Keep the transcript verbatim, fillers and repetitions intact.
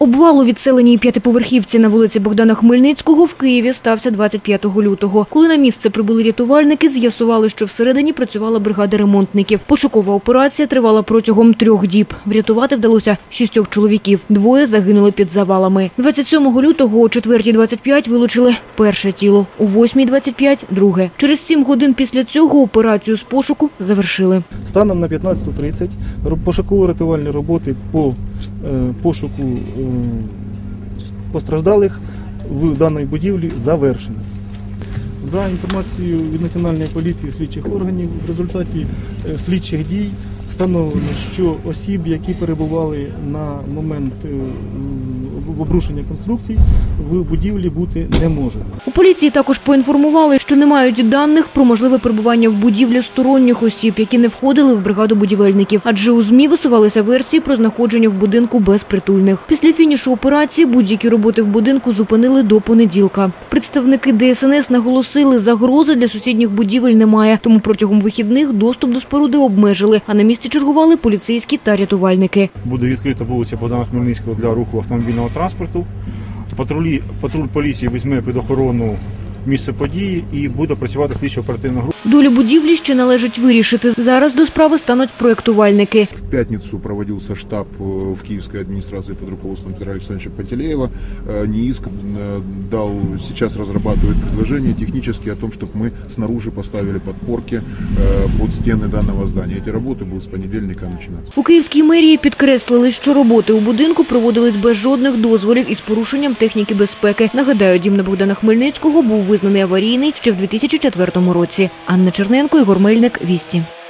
Обвал у відселеній п'ятиповерхівці на вулиці Богдана Хмельницького в Києві стався двадцять п'ятого лютого. Коли на місце прибули рятувальники, з'ясували, що всередині працювала бригада ремонтників. Пошукова операція тривала протягом трьох діб. Врятувати вдалося шістьох чоловіків. Двоє загинули під завалами. двадцять сьомого лютого о четвертій двадцять п'ять вилучили перше тіло, о восьмій двадцять п'ять – друге. Через сім годин після цього операцію з пошуку завершили. Станом на п'ятнадцяту тридцять пошуково-рятувальні роботи по пошуку постраждалих в даній будівлі завершені. За інформацією від Національної поліції і слідчих органів, в результаті слідчих дій встановлено, що осіб, які перебували на момент обрушення конструкцій, в будівлі бути не може. У поліції також поінформували, що не мають даних про можливе перебування в будівлі сторонніх осіб, які не входили в бригаду будівельників. Адже у ЗМІ висувалися версії про знаходження в будинку безпритульних. Після фінішу операції будь-які роботи в будинку зупинили до понеділка. Представники Де Ес Ен Ес наголосили, загрози для сусідніх будівель немає, тому протягом вихідних доступ до споруди обмежили, а на місці чергували поліцейські та рятувальники. Буде відкрита вулиця Богдана Хмельницького для руху автомобільного транспорту. Патрулі, патруль поліції візьме під охорону місце події і буде працювати слідчо-оперативна група. Долю будівлі ще належить вирішити. Зараз до справи стануть проєктувальники. В пятницу проводился штаб в Киевской администрации под руководством Петра Александровича Пантелеева. НИИСК дал сейчас разрабатывать предложение технически о том, чтобы мы снаружи поставили подпорки под стены данного здания. Эти работы будут с понедельника начинаться. У Київській мерії підкреслили, що роботи у будинку проводились без жодних дозволів і з порушенням техніки безпеки. Нагадаю, дім на Богдана Хмельницького був визнаний аварійний ще в дві тисячі четвертому році. Анна Черненко, Ігор Мельник, Вісті.